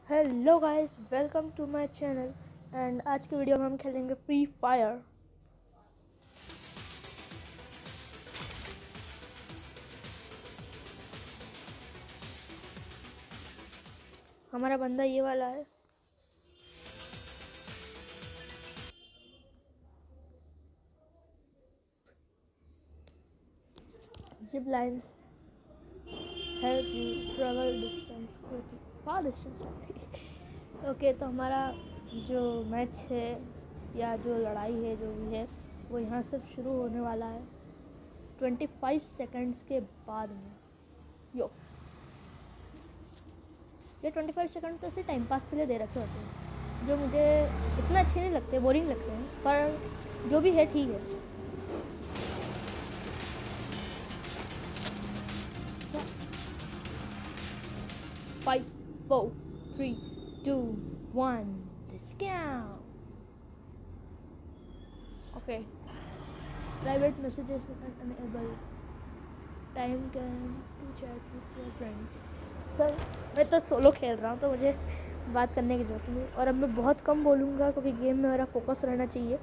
Hello guys, welcome to my channel. And आज की video में हम खेलेंगे फ्री फायर। हमारा बंदा ये वाला है। Zip lines help you travel distance far distance. Okay, तो हमारा जो मैच है या जो लड़ाई है जो भी है वो यहाँ से शुरू होने वाला है 25 सेकंड्स के बाद में। यो, ये 25 सेकंड तो ऐसे टाइम पास के लिए दे रखे होते हैं जो मुझे इतना अच्छे नहीं लगते, बोरिंग लगते हैं, पर जो भी है ठीक है। 5, 4, 3, 2, 1, discount. Okay. Private messages are unable. Time can to chat with your friends. Sir, मैं तो सोलो खेल रहा हूँ तो मुझे बात करने की जरूरत नहीं, और अब मैं बहुत कम बोलूँगा क्योंकि गेम में मेरा फोकस रहना चाहिए।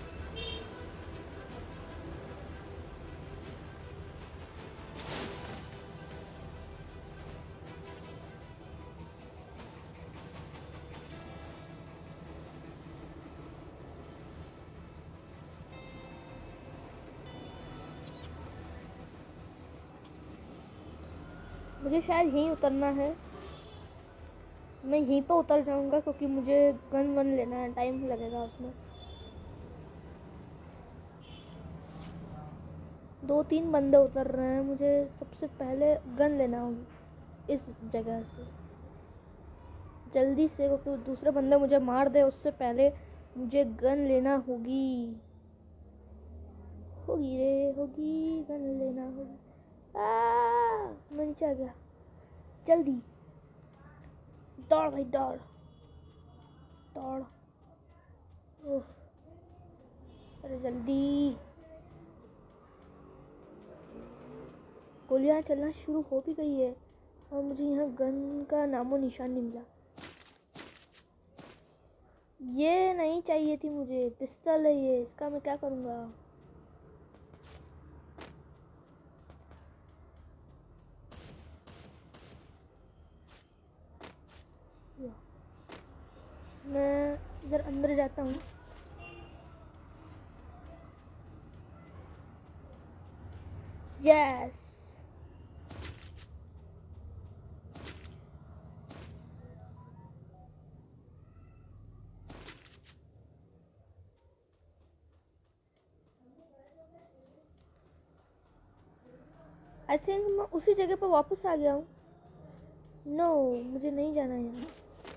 मुझे शायद यहीं उतरना है। मैं यहीं पर उतर जाऊँगा क्योंकि मुझे गन वन लेना है, टाइम लगेगा उसमें। 2-3 बंदे उतर रहे हैं, मुझे सबसे पहले गन लेना होगी इस जगह से जल्दी से, क्योंकि दूसरे बंदे मुझे मार दे उससे पहले मुझे गन लेना होगी। होगी गन लेना होगी। मैं नीचे आ गया। जल्दी दौड़ भाई, दौड़ दौड़। ओह, अरे जल्दी। गोलियां चलना शुरू हो भी गई है और मुझे यहाँ गन का नामो निशान नहीं मिला। ये नहीं चाहिए थी मुझे, पिस्तौल है ये, इसका मैं क्या करूँगा। मैं इधर अंदर जाता हूँ। यस, आई थिंक मैं उसी जगह पर वापस आ गया हूँ। नो, मुझे नहीं जाना है यहाँ।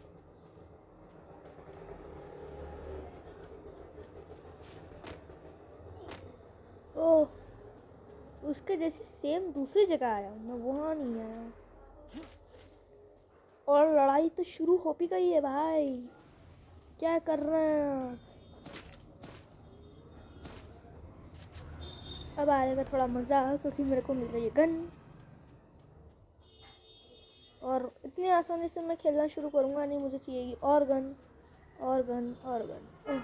ओह, उसके जैसी सेम दूसरी जगह आया हूँ मैं, वहाँ नहीं आया। और लड़ाई तो शुरू हो भी गई है भाई, क्या कर रहे हैं आप? अब आएगा थोड़ा मज़ा क्योंकि मेरे को मिल रही है गन, और इतनी आसानी से मैं खेलना शुरू करूँगा नहीं, मुझे चाहिए और गन और गन और गन।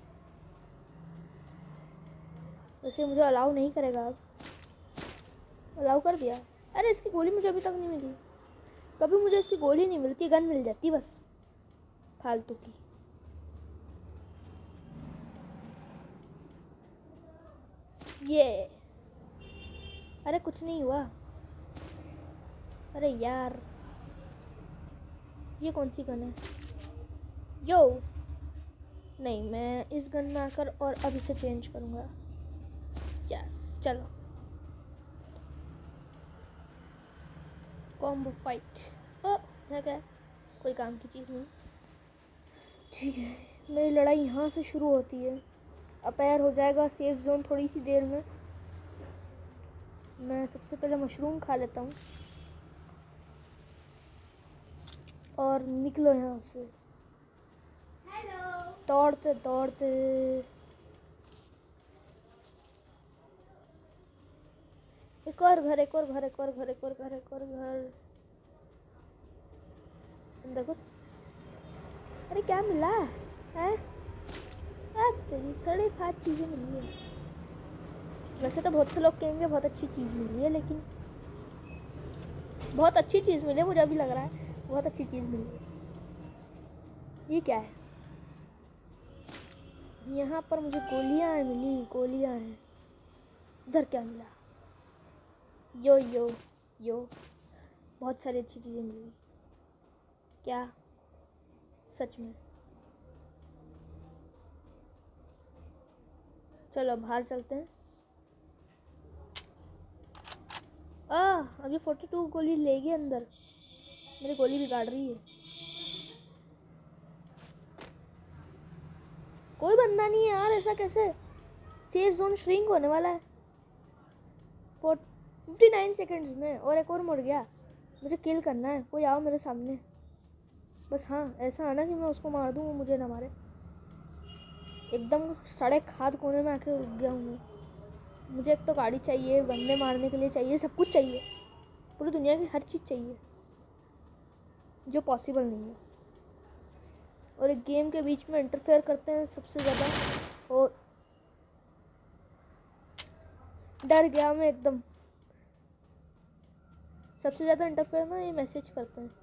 वैसे मुझे अलाउ नहीं करेगा अब। अलाउ कर दिया। अरे इसकी गोली मुझे अभी तक नहीं मिली। कभी मुझे इसकी गोली नहीं मिलती, गन मिल जाती बस फालतू की। ये, अरे कुछ नहीं हुआ। अरे यार, ये कौन सी गन है? यो, नहीं, मैं इस गन में आकर और अब इसे चेंज करूँगा। यस, चलो कॉम्बो फाइट। ओ, है क्या? कोई काम की चीज़ नहीं। ठीक है, मेरी लड़ाई यहाँ से शुरू होती है। अपेयर हो जाएगा सेफ जोन थोड़ी सी देर में। मैं सबसे पहले मशरूम खा लेता हूँ और निकलो यहाँ से दौड़ते दौड़ते। एक और घर, एक और घर, एक और घर, एक और घर, एक और घर। अंदर घुस। अरे क्या मिला है? तेरी सड़े खाद चीज़ें मिली है। वैसे तो बहुत से लोग कहेंगे बहुत अच्छी चीज़ मिली है, लेकिन बहुत अच्छी चीज़ मिली है, मुझे अभी लग रहा है बहुत अच्छी चीज़ मिली है। ये क्या है? यहाँ पर मुझे गोलियाँ मिली, गोलियाँ हैं। इधर क्या मिला? यो यो यो, बहुत सारी अच्छी चीज़ें मिली। क्या सच में? चलो बाहर चलते हैं। अभी 42 गोली लेगी अंदर। मेरी गोली बिगाड़ रही है। कोई बंदा नहीं है यार, ऐसा कैसे? सेफ जोन श्रिंक होने वाला है 59 सेकंड्स में, और एक और मर गया। मुझे किल करना है, कोई आओ मेरे सामने। बस हाँ, ऐसा आना कि मैं उसको मार दूँ, वो मुझे ना मारे। एकदम सड़क खाद कोने में आके रुक गया हूँ मैं। मुझे एक तो गाड़ी चाहिए, बंदे मारने के लिए चाहिए, सब कुछ चाहिए, पूरी दुनिया की हर चीज़ चाहिए, जो पॉसिबल नहीं है। और एक गेम के बीच में इंटरफेयर करते हैं सबसे ज़्यादा, और डर गया मैं एकदम। सबसे ज़्यादा इंटरफेयर ना ये मैसेज करते हैं।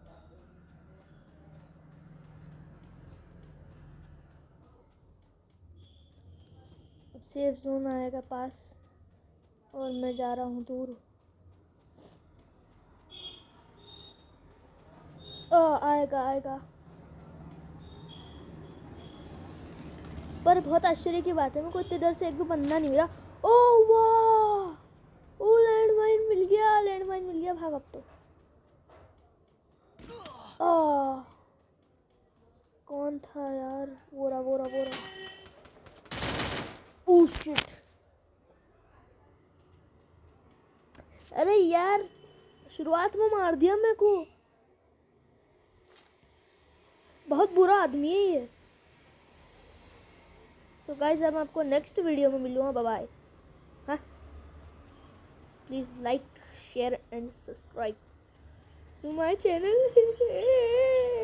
अब सेफ जोन आएगा पास, और मैं जा रहा हूँ दूर। आएगा आएगा। पर बहुत आश्चर्य की बात है, मेरे को इतनी देर से एक भी बंदा नहीं मिला। ओह वाह, ओ लैंड माइन मिल गया, लैंड माइन मिल गया। भाग अब तो। कौन था यार? बोरा बोरा बोरा। Oh shit. अरे यार, शुरुआत में मार दिया मेरे को। बहुत बुरा आदमी है ये। सो गाइस, मैं आपको नेक्स्ट वीडियो में मिलूंगा। Bye bye. हाँ, please like, share and subscribe to my channel.